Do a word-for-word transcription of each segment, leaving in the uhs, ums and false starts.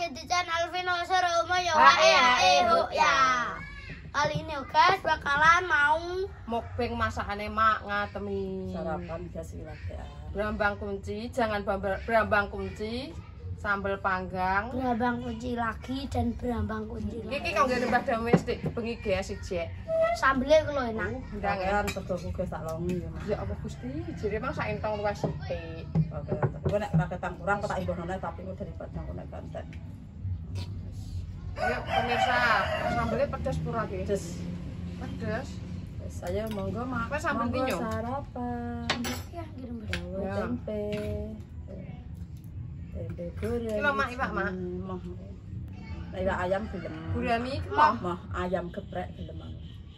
lagi di channel Vino Seromo ya hae hae ho ya. Kali ini guys bakalan mau mukbang masakane mak ngatemi sarapan dikasih latte. Brambang kunci, jangan brambang kunci, sambal panggang. berambang kunci lagi dan berambang kunci lagi. Iki kok ngene Mbah domestik bengi ge sijek. Sambelnya kalau enak. Ndangan tegoku ge sak longi ya Mas. ya apa Gusti, jere mang sak entong luwih sithik. Oke, kowe nek ora ketang kurang kok tak imbohne tapi kok daripada aku nek ganten. Ayo pemirsa, sambelnya pedes pura iki. Pedes. Pedes. Wis ayo monggo mak. Kowe sambel Monggo pinyo? sarapan. Ya kirim Dawa Ya. tempe. Tempe goreng. Iki lho, Mak, iwak, Mak. Mah. Nek iwak ayam gelem. Gurami iki mah. Mah ayam geprek gelem aku.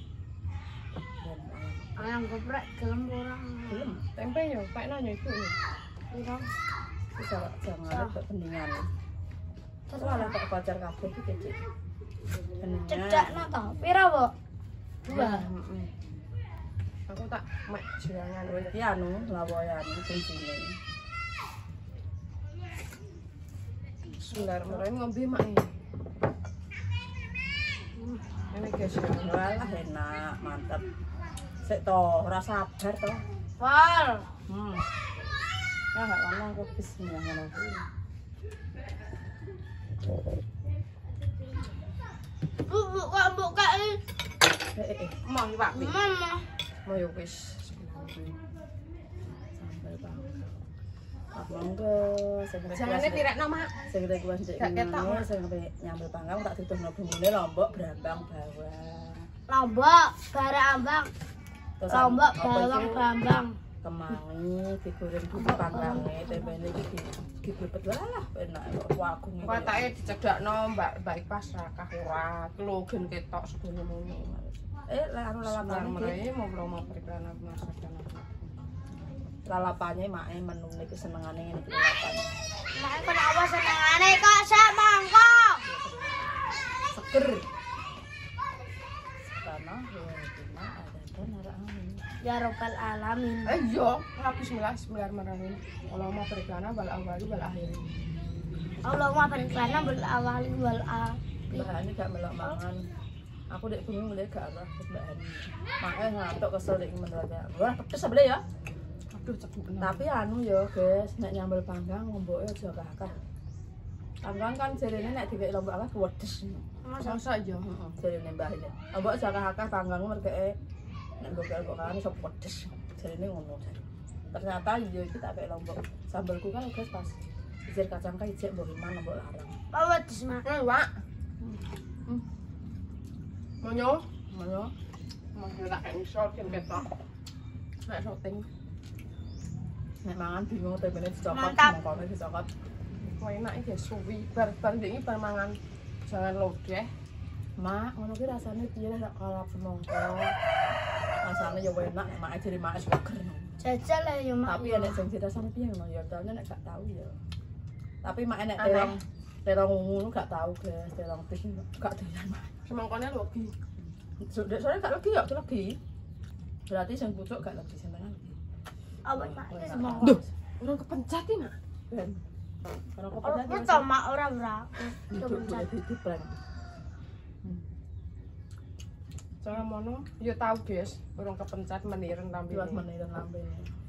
ayam geprek gelem orang. Gelem. Tempe yo, Pak nanya iku. Piro? Bisa jangan ada pendingan. Soalnya kok pacar kabeh iki kecil. Cedakno to. Piro, Bu? Dua. Heeh. Aku tak mek jangan Kowe iki anu lawoyan kuncine. Sebentar meren ngombe mak iki. Ini guys, Walah enak, mantep. Sik to, ora sabar to. Pol. Hmm. Ya enggak lama aku bisnya ngono kuwi. Bu, bu, kok buka ini? Eh eh eh, mau iki Pak. Mama. Mau yo wis. sambal bawang. Pak monggo, sing Jangane tirekno mak. sing request cek Gak ketok, ngene, Mak. sing nyambel panggang tak tutuhno bumbune lombok brambang bawang. Lombok, barambang. Terus Lombok, apa bawang, iku? bambang. Kemangi digoreng bumbu panggange, tempene iki diblebet lah enak kok wagung iki. Patake dicedakno Mbak Mbak Ipas rakah ora. Klogen ketok segone ngono. Eh, anu Selang lalapan iki. meraih mau belum mau periklanan masakan. Lalapane make menune iki senengane ngene iki lalapan. Mak kenapa senengane kok sak mangko? Seger. Karena ya cuma ada kan arek angin. Ya Rabbal alamin. Eh yo, bismillah bismillahirrahmanirrahim. Kalau mau periklanan bal awali bal akhiri. Allahumma barik lana bil awali wal akhir. Mbak Hani gak melok mangan. Aku dek bingung lek gak arah Mbak Hani. Makanya ngantuk kesel dek mendadak. Wah, pedes sebelah ya. Aduh cekuk bener. Tapi anu yo, guys, nek nyambel panggang lomboke aja kakak. Panggang kan jarene nek dikek lombok akeh kewedes. Masa yo, heeh. Jarene Mbah ini. Lombok aja kakak panggang merkeke nek mbok-mbok kan iso pedes. Jarene ngono. Ternyata yo iki tak kek lombok. Sambelku kan guys pas izir kacang kai jek mbok iman mbok larang. Bawa disma. Eh, Wak. Hmm. Monyo, Ngono. mau tak kayak misal kan ketok. Nek syuting, Nek mangan bingung tempene dicokot, Mantap. mongkone dicokot. kau enak iki suwi bar-bar iki bar mangan jangan lodeh. Mak, ngono ki rasane piye nek kalap semongko. Rasane yo enak, mak jere mak wis seger. Jajal lah ya mak. Tapi nek sing dirasane piye ngono ya, soalnya nek gak tau ya. Tapi mak nek Aneh. terong terong ngono gak tau, guys. Terong pis gak doyan mak. Semangkone logi. Sudah soalnya gak legi ya, legi. Berarti sing pucuk gak legi sing tengah legi. Apa mak iki semua. Duh, orang kepencet iki, Mak. Ben. Karena kok Ora pedas to mak ora ora. duduk di prank. Jangan mono, yo tahu, guys. Orang kepencet meniren lambe. Luas menit lambe.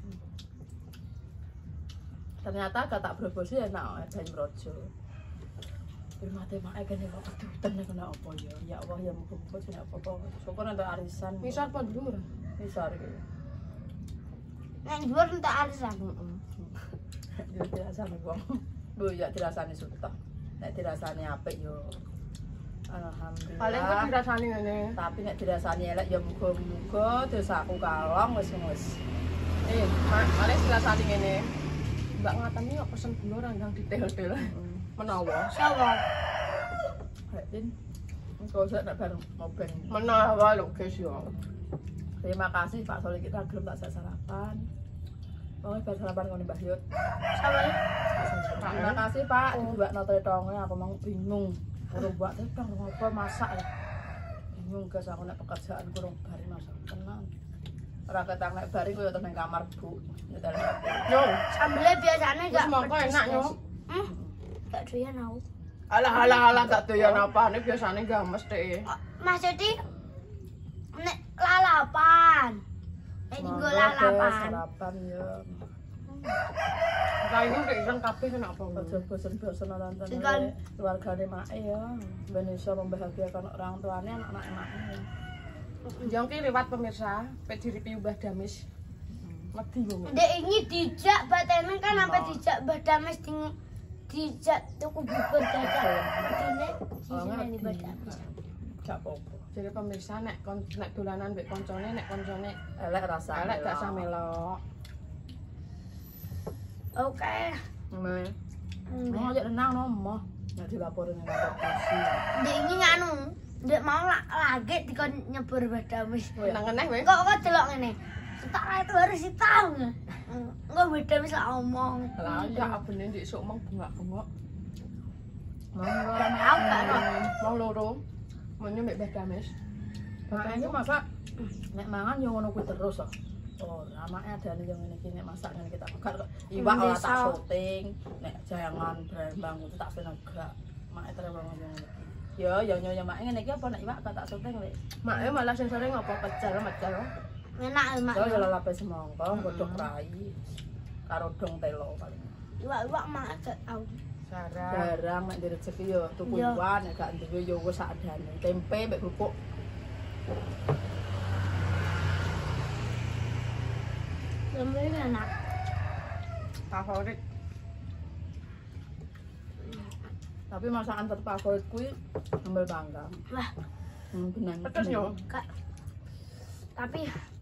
Ternyata gak tak brobosi enak dan brojo. Mate mak kene kok kedutan kena apa ya? Ya Allah ya muga-muga sing apa-apa. Syukur entuk arisan. Misal apa dulu? Misal iki. Nek dhuwur entek arisan. Heeh. Yo dirasani wong. Bu ya dirasani suta. Nek dirasani apik yo alhamdulillah. Paling kok dirasani ngene. Tapi nek dirasani elek ya muga-muga dosaku kalong wis wis. Eh, Mak, paling dirasani ngene. Mbak ngateni kok pesen gula randang detail-detail. Menawa. Sawo. Rek Tin. Engko sak nek bareng ngobeng. Menawa lho, guys yo. Terima kasih Pak Soli kita gelem tak sak sarapan. Wong bar sarapan ngene Mbah Yut. Sawo. Terima kasih Pak, dibuat note tonge aku mau bingung. Kurang buat tetong ngopo masak ya. Bingung guys aku nek pekerjaan kurang bari masak tenang. Ora ketang nek bari koyo tenang kamar Bu. Nyetel H P. Yo, Sambelnya biasanya wis gak mongko pedes, enak yo. guys. Hmm. Gak doyan aku. Alah alah alah gak doyan apane biasane games teh. Maksudnya nek lalapan. Nek nggo lalapan. Sarapan ya. Kaine nek ilang kabeh kena apa? Aja bosen-bosen nonton Dengan- keluargane make ya. Ben iso membahagiakan orang tuane anak-anak make. Jongki lewat pemirsa, pet di review Mbah Damis. Wedi wong. Dek ini dijak batene kan sampai dijak Mbah Damis di dijak tuku bubur dadak. Dene sisine di Mbah Damis. Gak apa-apa. Jadi pemirsa nek kon nek dolanan mbek koncone nek koncone Elek rasane. elek gak usah melok. Oke. Meh. Mau aja renang no, mah. Nek dilaporin nang kantor polisi. Dek ini nganu, dek mau la- lagi dikon nyebur Mbah Damis. Nang ngeneh kowe. Kok kok delok ngene. Setara itu harus tahu. Enggak Mbah Damis lah omong. Lah ya abene ndik sok mong bengak-bengok. Mau Gak mau gak no. Wong loro. Menyo mbek Mbah Damis. Makanya masa nek mangan yo ngono kuwi terus kok. Oh, ramake adane yo ngene iki nek masak ngene kita pegat kok. Iwak ora tak syuting, nek jangan brembang itu tak penegak. Mak terus ngene iki. Yo yo nyonya mak ngene iki apa nek iwak gak tak syuting lek. Mak malah sing sore ngopo pecel mecel. Enak mak. Yo yo lalape semangka, godhog rai karo dong telo paling. Iwak-iwak mak gak tau. Sarang. Jarang nek di rezeki yo tuku Iya. iwak nek gak duwe yo wis sakjane. Tempe mbek kerupuk. Lembe enak. Favorit. Tapi masakan terfavorit kuwi sambal panggang. Wah, Hmm, benang. Pedes yo. Kak. Tapi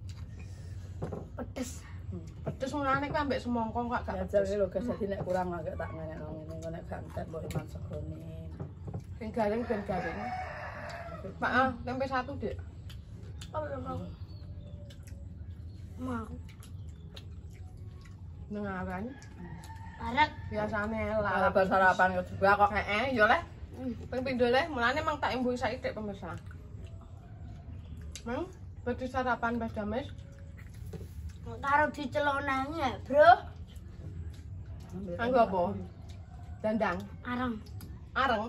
pedes. Hmm. Pedes mulane kan mbek semangka kok gak Ya pedes. jare lho guys, dadi nek kurang agak tak ngenekno ngene, engko nek ganten mbok iman segrone. Sing garing ben garing. Pak, ah, tempe satu, Dek. Oh, mau. Mau. Nengaran. Arek. Biasane Lah lah. bar sarapan juga kok. Heeh, yo leh. Ping pindho leh, mulane mang tak imbuhi saithik pemirsa. Mang, berarti sarapan Mbah Damis. Taruh di celonanya, bro. Kanggo apa? Dandang, Areng. areng.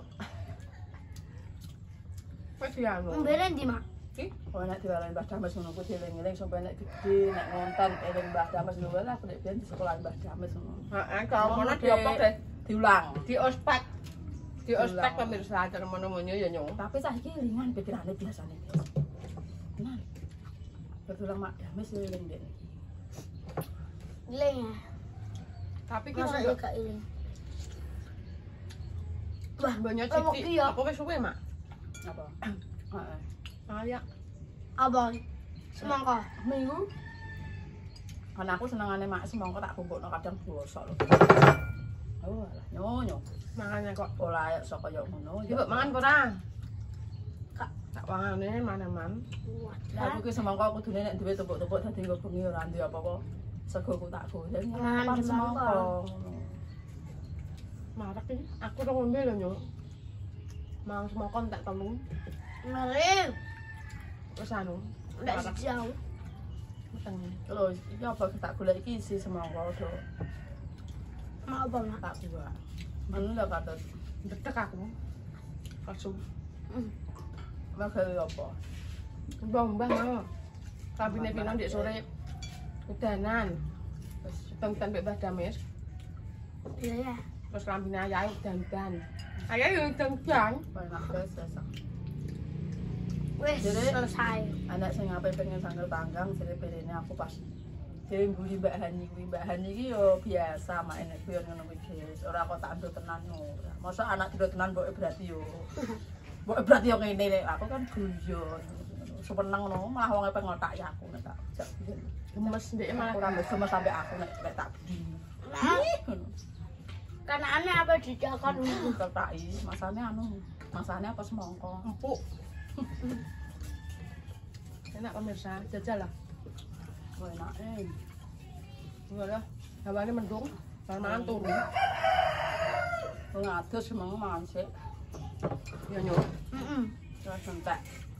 Wis dianu. Mbene ndi, Mak? Iki Oh nek diwalani Mbah Dames ngono kuwi dieling-eling sampe nek gede nek ngonten eling Mbah Dames lho lah nek biyen di sekolah Mbah Dames ngono. heeh, kalau ngono diopok deh. Diulang. Di ospek. Di ospek pemirsa acara mono-mono ya nyong. Tapi saiki ringan pikirane biasane. Nah. Betulang Mak Dames eling dek. Iling ya. Tapi ki Masa yo gak iling? Wah, banyak lewek titik. iki ya. Apa wis suwe, Mak? Apa? Heeh. Ayak. Abang. Semangka. Minggu kan aku senengane mak semangka tak kumpulno kadang bosok lho. Oh alah nyonyo. Makanya kok. Pola ayo saka yo ngono. Coba mangan apa ora? Kak. Tak wangane mana-man. Lah aku ki semangka kudune nek duwe tumpuk-tumpuk dadi nggo bengi ora duwe apa-apa. Segoku tak goreng. Mangan Pan semangka. ngono. Marak iki. Aku ora ngombe lho, Nyong. Mang semangka tak telu. Ngeri. Wis anu. Ndak Marak. jauh. Meteng. Terus iki apa tak golek iki isi semangka do Mak abang. tak buat. Anu lho katut. Detek aku. Kasu. Magal apa? Mbah-mbah mau. Kabine pino ndek sore. Udanan. Terus teng-teng mbek Mbah Damis. Iya ya. Terus lambine ayahe dandan. Ayahe yo dandan. Enak guys, esak. Wis Jadi- selesai. Anak sing ape pengen sandal panggang jadi perene aku pas jadi mburi Mbak Hani kuwi Mbak Hani iki yo biasa mak enek kuwi ngono kuwi guys ora kok tak ando tenan ora masa anak tidur tenan mboke berarti yo mboke berarti yo ngene nek aku kan guyon sepeneng ngono malah wong pengen ngotak ya aku nek tak jak biyen Gemes ndek malah. ora mesem sampe aku nek nek tak budi Nah, karena aneh apa dijakan tertaki masane anu masane apa semangka Empuk. Enak pemirsa, jajal lah. oh enak eh Enggak lah, hawane mendung, bar mangan turu. wong adus semangka mangan sik Ya nyok. Heeh. terus entek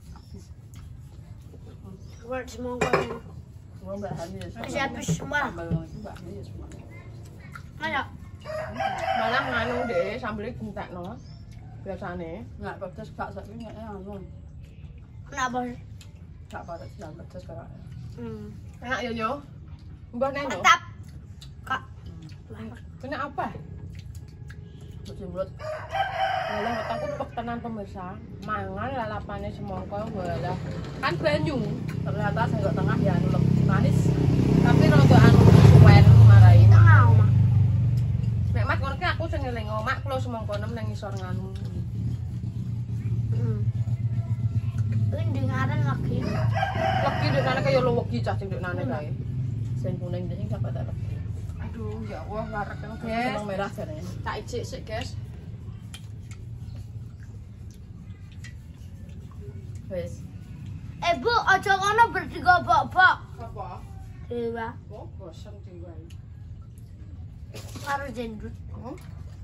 Buat semangka. wong Mbak Hani ya Masih habis semua. sambal Mbak Hani ya semua Mana? Malah nganu deh, sambelnya gentekno. biasane. Nggak pedes gak saiki nek anu. Kenapa? Gak pedes gak pedes kok. Hmm. Enak ya yo. Mbah neno. Mantap. Kak. Kena apa? Cuci mulut. Walah aku pek tenan pemirsa. Mangan lalapane semangka walah. Kan banyu. Ternyata sendok tengah ya anu lebih manis. Tapi rada anu suwen marai. Tengah omah. Nek Mas ngono ki aku sing ngeling omak kula semangka nem nang ngisor nganu. Hmm. Ini ngaran lagi. Legi ndek nane kaya lewegi cah cing ndek nane kae. Sing kuning iki sampe tak legi. Aduh ya Allah warek kan Yes. guys. Seneng merah jane. Tak ijik sik guys. Wis. Eh Bu, aja kono berdigobok-bok. Apa? Dewa, Oh, bosen diwai. karo jendut. Oh.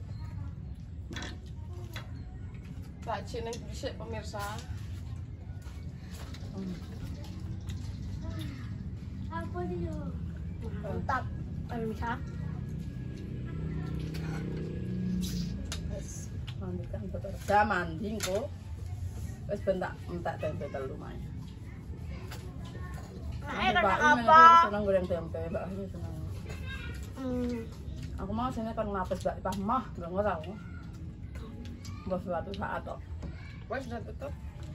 Tak ijik ning dhisik pemirsa. Apa dia? Mantap. Pemirsa. Wis. Mandi kan betul. Dah mandi engko. Wis bentak entak tempe telu mae. Nah, kena apa? Seneng goreng tempe, Mbak Ayu seneng. Hmm. Aku mau sini kan ngapes Mbak Ipah mah, nggak tahu. Mbak suatu saat kok. Wes sudah tutup.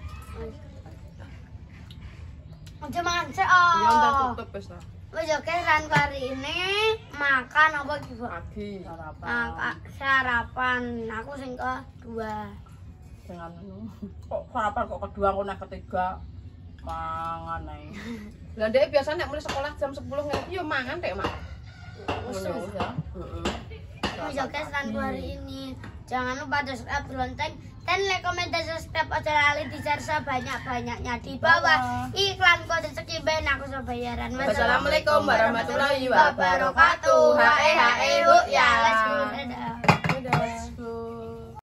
Aja makan sih. Ya udah Oh. tutup wes lah. Wes oke, ran kali ini makan apa gitu? Pagi. Sarapan. Makan sarapan. Aku sing kedua. Dengan kok sarapan kok kedua aku naik ketiga mangan ae. Lah ndek biasa nek mulai sekolah jam sepuluh ngene yo mangan tek mak. Wis ya. Heeh. Wes oke, ran hari ini. Jangan lupa subscribe lonceng dan like, komen, dan subscribe aja lali di share sebanyak-banyaknya di bawah iklan kode sekiben aku sebayaran. Wassalamualaikum warahmatullahi wabarakatuh. Hae hae hu ya. Let's go. Dadah.